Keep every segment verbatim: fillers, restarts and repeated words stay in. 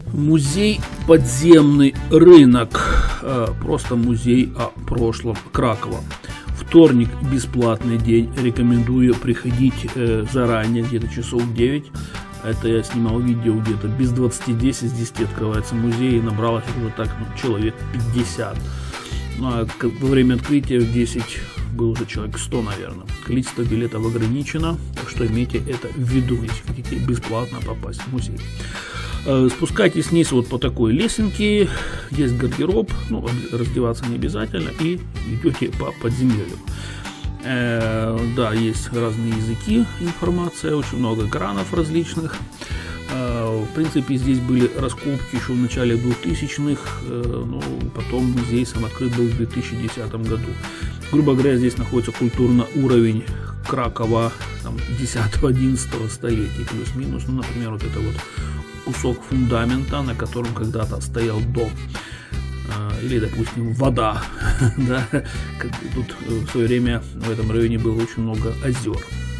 Музей «Подземный рынок». Просто музей о прошлом Кракова. Вторник – бесплатный день. Рекомендую приходить заранее, где-то часов в девять. Это я снимал видео где-то без двадцати десять. С десяти открывается музей. И набралось уже так, ну, человек пятьдесят. Ну, а во время открытия в десять было уже человек сто, наверное. Количество билетов ограничено. Так что имейте это в виду, если хотите бесплатно попасть в музей. Спускайтесь вниз вот по такой лесенке, есть гардероб, ну, раздеваться не обязательно, и идете по подземелью. Э, да, есть разные языки, информация, очень много экранов различных. Э, в принципе, здесь были раскопки еще в начале двухтысячных, э, но потом музей сам открыт был в две тысячи десятом году. Грубо говоря, здесь находится культурный уровень Кракова десятого-одиннадцатого столетий, плюс-минус, ну, например, вот это вот кусок фундамента, на котором когда-то стоял дом, или, допустим, вода. Да? Тут в свое время в этом районе было очень много озер.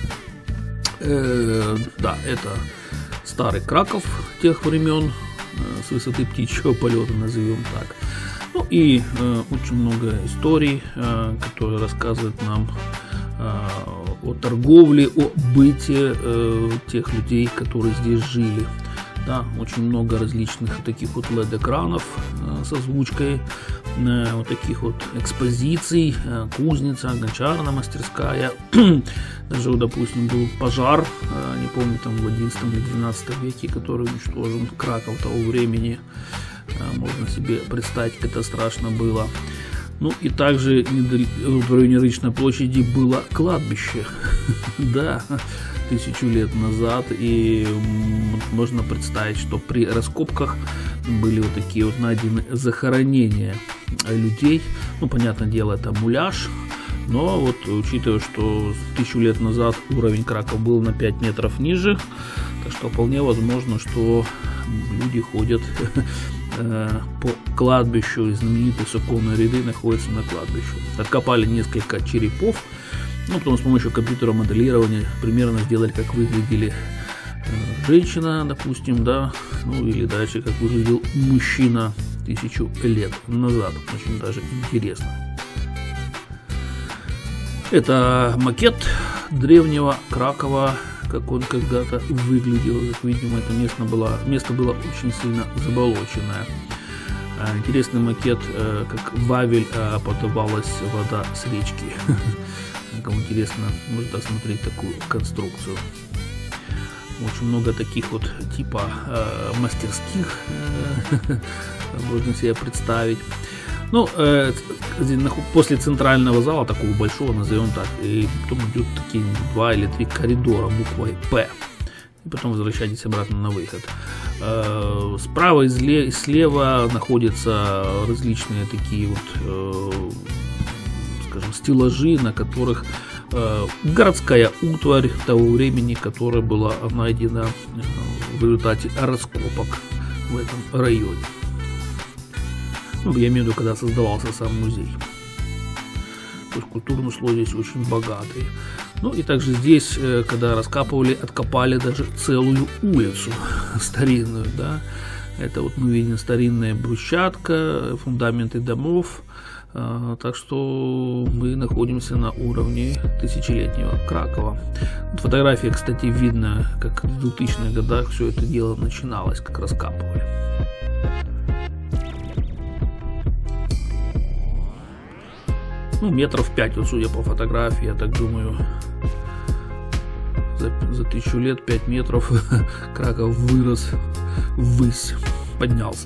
Э, да, это старый Краков тех времен, с высоты птичьего полета, назовем так. Ну и э, очень много историй, э, которые рассказывают нам э, о торговле, о быте э, тех людей, которые здесь жили. Да, очень много различных таких вот эл и ди-экранов э, с озвучкой, э, вот таких вот экспозиций, э, кузница, гончарная мастерская. Даже, допустим, был пожар, э, не помню, там в одиннадцатом или двенадцатом веке, который уничтожен Краков того времени. Э, можно себе представить, как это страшно было. Ну и также в районе Рыночной площади было кладбище. Да, тысячу лет назад, и можно представить, что при раскопках были вот такие вот найдены захоронения людей. Ну, понятное дело, это муляж, но вот учитывая, что тысячу лет назад уровень Кракова был на пять метров ниже, так что вполне возможно, что люди ходят по кладбищу, и знаменитые церковные ряды находятся на кладбище. Откопали несколько черепов. Ну, потом с помощью компьютерного моделирования примерно сделали, как выглядели э, женщина, допустим, да, ну или дальше, как выглядел мужчина тысячу лет назад. Очень даже интересно. Это макет древнего Кракова, как он когда-то выглядел. Как видимо, это место было, место было очень сильно заболоченное. Интересный макет, как Вавель подавалась вода с речки. Кому интересно, может осмотреть такую конструкцию. Очень много таких вот типа э, мастерских, э, можно себе представить. Ну, э, после центрального зала, такого большого, назовем так, и потом идут такие два или три коридора буквой П. И потом возвращайтесь обратно на выход. Э, справа и слева находятся различные такие вот, э, скажем, стеллажи, на которых э, городская утварь того времени, которая была найдена в результате раскопок в этом районе. Ну, я имею в виду, когда создавался сам музей. То есть культурный слой здесь очень богатый. Ну и также здесь, э, когда раскапывали, откопали даже целую улицу старинную, да. Это вот мы видим старинная брусчатка, фундаменты домов. Так что мы находимся на уровне тысячелетнего Кракова. Вот фотографии, кстати, видно, как в двухтысячных годах все это дело начиналось, как раскапывали. Ну, метров пять, вот судя по фотографии, я так думаю, за, за тысячу лет пять метров Краков вырос ввысь, поднялся.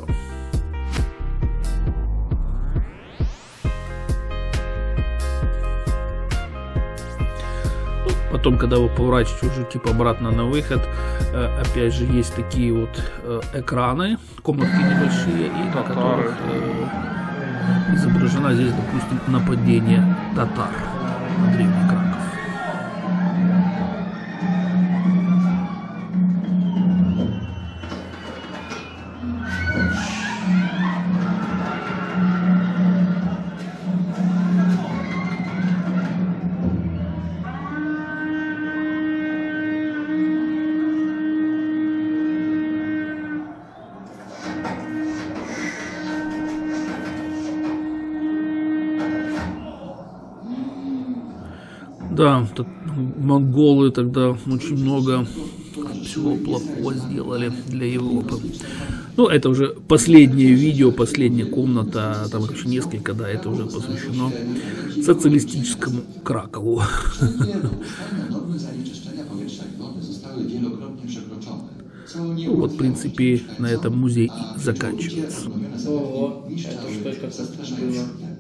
Потом, когда вы поворачиваете уже типа обратно на выход, э, опять же есть такие вот э, экраны, комнатки небольшие, и на которых э, изображено здесь, допустим, нападение татар на древний Краков. Да, так, монголы тогда очень много всего плохого сделали для Европы. Ну, это уже последнее видео, последняя комната, там еще несколько, да, это уже посвящено социалистическому Кракову. Ну, вот, в принципе, на этом музей и заканчивается. Ого, это что это было?